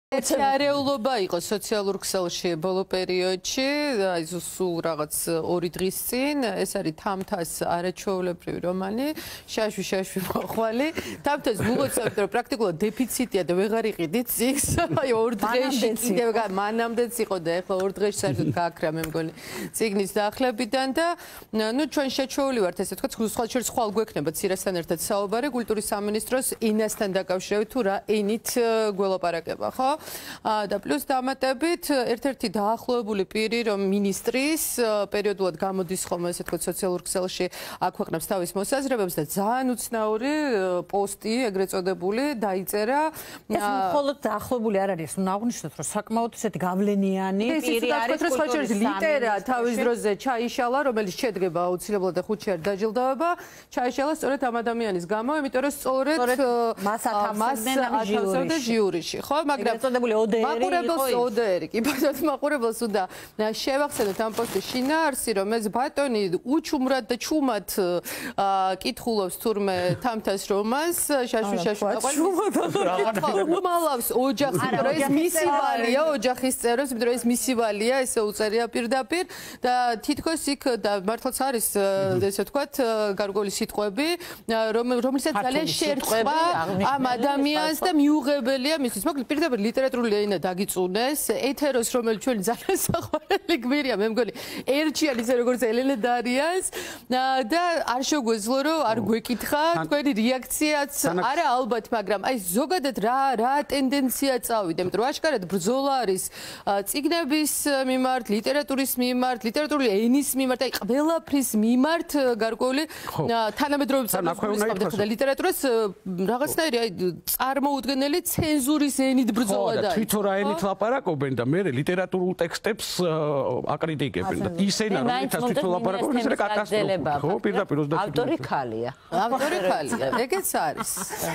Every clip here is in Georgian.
Არეულობა იყო სოციალურ ქსელში ბოლო პერიოდში, აი სულ რაღაც 2 დღის წინ, ეს არის თამთას არაჩვეულებრივი რომანი, შაშვი მოხვალი. თამთას მოგოცავთ, რომ პრაქტიკულად დეფიციტია და ვეღარ იყიდით წიგს. აი 2 დღეში კიდევ მანამდეც იყო და ეხლა 2 დღეში საერთოდ გააქრა მე მგონი წიგნის დაახლებიდან და ნუ ჩვენ შეჩვეული ვართ ესე თქვა, სხვაჩერს ხვალ გვექნება ცირასთან ერთად საუბარი კულტურის სამინისტროს ენასთან დაკავშირებით თუ რა ენით გველაპარაკება, ხო? და პლუს დამატებით ერთ-ერთი დაახლოებული პირი რომ მინისტრის პერიოდულად გამოდის ხოლმე ესე თქვა სოციალურ ქსელში აქვეყნებს თავის მოსაზრებებს და ძალიან უცნაური პოსტი ეგრეთ წოდებული დაიწერა ეს მხოლოდ დაახლოებული არ არის უნდა აღვნიშნოთ რომ საკმაოდ ესეთი გავლენიანი პირი არის კულტურის ლიტერა თავის დროზე ჩაიშალა რომელიც შედგება აუცილებლად და ხუთი არ დაჯილდოება ჩაიშალა სწორედ ამ ადამიანის გამო იმიტომ რომ სწორედ მას ათავსებდნენ ჟიურიში ხო მაგრამ მაყურებელს ოდერი კი ბატონო მაყურებელს უნდა შევახსენოთ ამ პოსტის შინაარსი რომ ეს ბატონი უჩუმრად და ჩუმად კითხულობს თურმე თამთას რომანს შაშვი უმალავს ოჯახს რომ ეს მისი ვალია ოჯახის წევრებს იმიტომ რომ ეს მისი ვალია ესე უწერია პირდაპირ და თითქოს იქ და მართლაც არის ესე ვთქვათ გარკვეული სიტყვები რომელსაც ძალიან შეერწყვა ამ ადამიანს და მიუღებელია მისთვის მოკლედ პირდაპირ ლიტერატურული ენა დაგიწუნეს ეთეროს რომელიც ჩვენი ძალიან საყვარელი გმირია მე მგონი ერჩიან ისე როგორც ელენე დარიანს და არ შეგვეძლო რომ არ გვეკითხა თქვენი რეაქციაც არა ალბათ მაგრამ აი ზოგადად რა ტენდენცია წავიდა იმიტომ რომ აშკარად ბრძოლა არის წიგნების მიმართ ლიტერატურის მიმართ ლიტერატურული ენის მიმართ აი ყველაფრის მიმართ გარკვეული თანამედროვე წარმოქმნის და ლიტერატურას რაღაცნაირი აი წარმოუდგენელი ცენზურის ენით ბრძოლა და თვითონ რა ენით ლაპარაკობენ და მე ლიტერატურულ ტექსტებს აკრიტიკებენ და ის ენა რომელსაც თვითონ ლაპარაკობენ ეს კატასტროფა ხო პირდაპირ 27 ავტორი ქალია ეგეც არის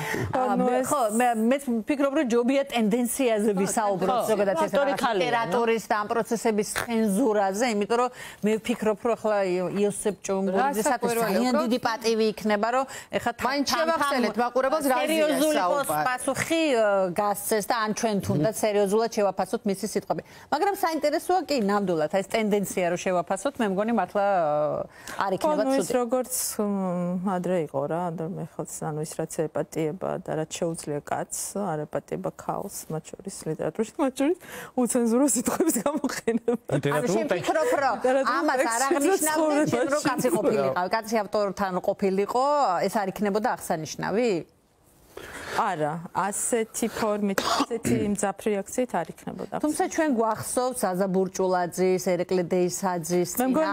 ხო მე ვფიქრობ რომ ჯობია ტენდენციაზე ვისაუბროთ ზოგადად ეს ლიტერატურის და ამ პროცესების ცენზურაზე იმიტომ რომ მე ვფიქრობ რომ ახლა იოსებ ჭუმბურიძესაც ძალიან დიდი პატივი იქნება რომ ეხლა მაინც შევახსენეთ მაყურებელს რა სერიოზული პასუხი გასცეს და ან ჩვენ თუნდაც სერიოზულად შევაფასოთ მისი სიტყვები. მაგრამ საინტერესოა კი ნამდვილად ეს ტენდენცია რომ შევაფასოთ, მე მგონი მართლა არ იქნება ცუდი. ეს როგორც ადრე იყო რა, მე ხალხს ანუ ის რაც ეპატიება და რაც შეუძლია კაცს, არ ეპატიება ქალს, მათ შორის ლიტერატურაში, მათ შორის უცენზურო სიტყვების გამოყენება. ანუ შენ ფიქრობ რომ ამას არ აღნიშნავდნენ, შენ რო კაცი ყოფილიყო, კაცი ავტორთან ყოფილიყო, ეს არ იქნებოდა აღსანიშნავი? არა, ასეთი ფორმით, ასეთი მძაფრი რეაქციით არ იქნებოდა. თუმცა ჩვენ გვახსოვს ზაზა ბურჭულაძის, ერეკლე დეისაძის,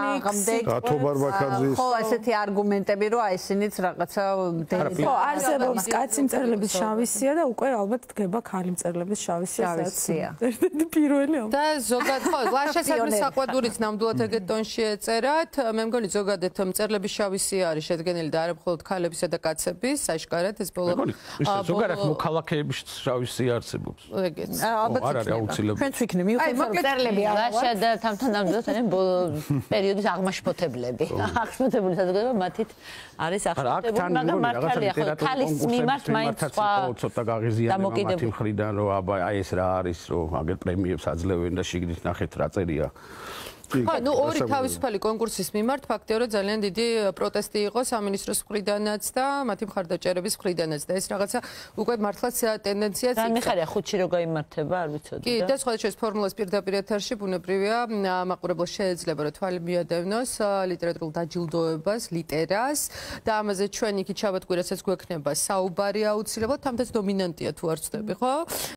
თობარბაქაძის ხო, ესეთი არგუმენტები რომ აი ესენიც რაღაცა ხო, არსებობს კაცი მწერლების შავი სია და უკვე ალბათ დგება ქალი მწერლების შავი სია. ერთ-ერთი პირველი. და ზოგადად ხო, ლაშასადმი საყვედურიც ნამდვილად ეგეთ ტონში ეწერათ. მე მგონი ზოგადად მწერლების შავი სია არის შედგენილი და არა მხოლოდ ქალებისა და კაცების, საშკარად ეს ბოლო ზოგადად მოქალაქეების შავი სია არსებობს. ეგეც. ალბათ არ არის აუცილებელი. ჩვენც ვიქნები, მიუხედავად მწერლები ლაშა და თამთან ნამდვილად პერიოდის აღმაშფოთებლები. აღმაშფოთებული საზოგადოება მათით არის აღმაშფოთებული, მაგრამ მართალია ხო ქალის მიმართ მაინც სხვა ცოტა გაღიზიანება მათი მხრიდან რომ აბა აი ეს რა არის რომ აგერ პრემიებს აძლევენ და შიგნით ნახეთ რა წერია. ხო, ნუ ორი თავისუფალი კონკურსის მიმართ ფაქტია რომ ძალიან დიდი პროტესტი იყო სამინისტროს მხრიდანაც და მათი მხარდაჭერების მხრიდანაც და ეს რაღაცა უკვე მართლაც ტენდენციაც იქნება. მიხარია ხუთში რო გაიმართება, არ ვიცოდი. კი, და სხვა შორის ფორმულას პირდაპირ ეთერში ბუნებრივია მაყურებელს შეიძლება რომ თვალი მიადევნოს ლიტერატურულ დაჯილდოებას, ლიტერას და ამაზე ჩვენ იქით შაბათ კვირასაც გვექნება საუბარი აუცილებლად, თამთაც დომინანტია თუ არ ვცდები, ხო?